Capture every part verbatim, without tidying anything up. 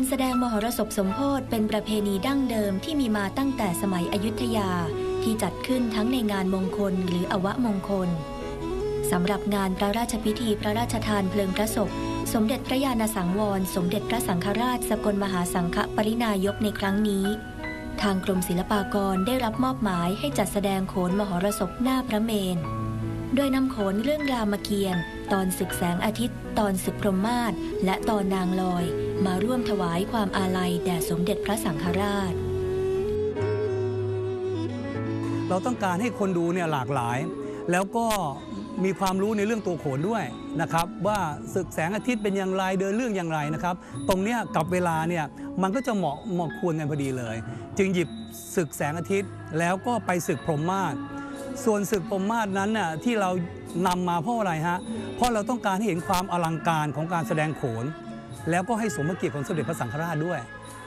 แสดงมหรสพสมโภชเป็นประเพณีดั้งเดิมที่มีมาตั้งแต่สมัยอยุธยาที่จัดขึ้นทั้งในงานมงคลหรืออวมงคลสำหรับงานพระราชพิธีพระราชทานเพลิงพระศพสมเด็จพระญาณสังวรสมเด็จพระสังฆราชสกลมหาสังฆปรินายกในครั้งนี้ทางกรมศิลปากรได้รับมอบหมายให้จัดแสดงโขนมหรสพหน้าพระเมรุโดยนำโขนเรื่องรามเกียรติ์ตอนศึกแสงอาทิตย์ตอนศึกพรหมมาศและตอนนางลอยมาร่วมถวายความอาลัยแด่สมเด็จพระสังฆราชเราต้องการให้คนดูเนี่ยหลากหลายแล้วก็มีความรู้ในเรื่องตัวโขนด้วยนะครับว่าศึกแสงอาทิตย์เป็นอย่างไรเดินเรื่องอย่างไรนะครับตรงเนี้ยกับเวลาเนี่ยมันก็จะเหมาะเหมาะควรกันพอดีเลยจึงหยิบศึกแสงอาทิตย์แล้วก็ไปศึกพรหมมาศส่วนศึกพรหมมาศนั้นน่ะที่เรานำมาเพราะอะไรฮะเพราะเราต้องการให้เห็นความอลังการของการแสดงโขนแล้วก็ให้สมเกียรติของสมเด็จพระสังฆราชด้วย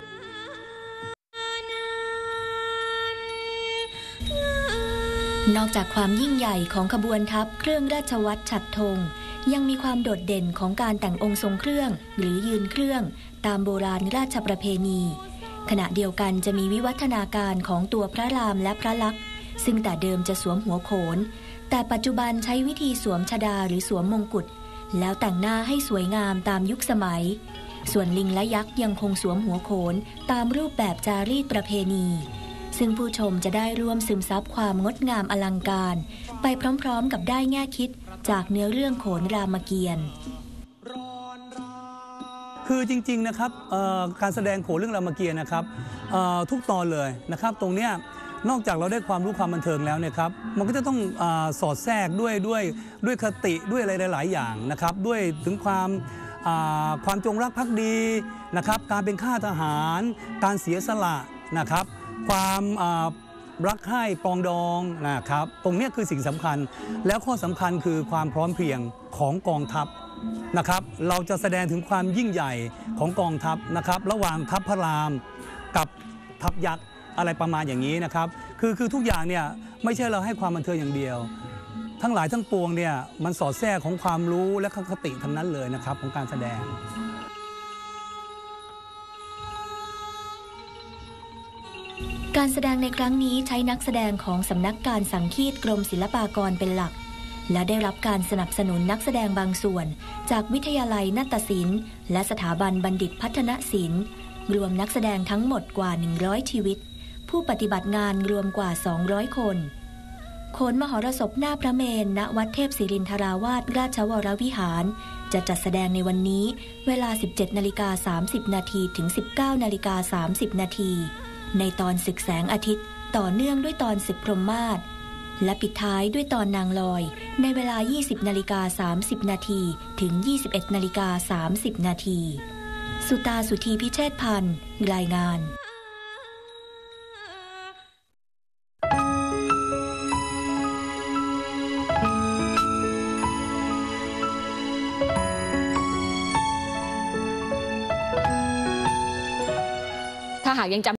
นอกจากความยิ่งใหญ่ของขบวนทัพเครื่องราชวัตรฉัตรธงยังมีความโดดเด่นของการแต่งองค์ทรงเครื่องหรือยืนเครื่องตามโบราณราชประเพณีขณะเดียวกันจะมีวิวัฒนาการของตัวพระรามและพระลักษมณ์ซึ่งแต่เดิมจะสวมหัวโขนแต่ปัจจุบันใช้วิธีสวมชฎาหรือสวมมงกุฎแล้วแต่งหน้าให้สวยงามตามยุคสมัยส่วนลิงและยักษ์ยังคงสวมหัวโขนตามรูปแบบจารีตประเพณีซึ่งผู้ชมจะได้ร่วมซึมซับความงดงามอลังการไปพร้อมๆกับได้แง่คิดจากเนื้อเรื่องโขนรามเกียรติ์คือจริงๆนะครับการแสดงโขนเรื่องรามเกียรติ์นะครับทุกตอนเลยนะครับตรงเนี้ยนอกจากเราได้ความรู้ความบันเทิงแล้วเนี่ยครับมันก็จะต้องอาสอดแทรกด้วยด้วยด้วยคติด้วยอะไรหลายๆอย่างนะครับด้วยถึงความความจงรักภักดีนะครับการเป็นข้าทหารการเสียสละนะครับความรักใคร่ปองดองนะครับตรงนี้คือสิ่งสำคัญแล้วข้อสำคัญคือความพร้อมเพรียงของกองทัพนะครับเราจะแสดงถึงความยิ่งใหญ่ของกองทัพนะครับระหว่างทัพพระรามกับทัพยักษ์อะไรประมาณอย่างนี้นะครับคือคือทุกอย่างเนี่ยไม่ใช่เราให้ความบันเทิงอย่างเดียวทั้งหลายทั้งปวงเนี่ยมันสอดแทรกของความรู้และคติทั้งนั้นเลยนะครับของการแสดงการแสดงในครั้งนี้ใช้นักแสดงของสำนักการสังคีตกรมศิลปากรเป็นหลักและได้รับการสนับสนุนนักแสดงบางส่วนจากวิทยาลัยนาฏศิลป์และสถาบันบัณฑิตพัฒนศิลป์รวมนักแสดงทั้งหมดกว่าหนึ่งร้อยชีวิตผู้ปฏิบัติงานรวมกว่าสองร้อยคนโขนมหรสพหน้าพระเมรุณวัดเทพศิรินทราวาสราชวรวิหารจะจัดแสดงในวันนี้เวลา สิบเจ็ดนาฬิกาสามสิบนาทีถึง สิบเก้านาฬิกาสามสิบนาทีในตอนศึกแสงอาทิตย์ต่อเนื่องด้วยตอนศึกพรหมมาศและปิดท้ายด้วยตอนนางลอยในเวลา ยี่สิบนาฬิกาสามสิบนาทีถึง ยี่สิบเอ็ดนาฬิกาสามสิบนาทีสุตาสุธีพิเชษพันธ์รายงานถ้าหากยังจำ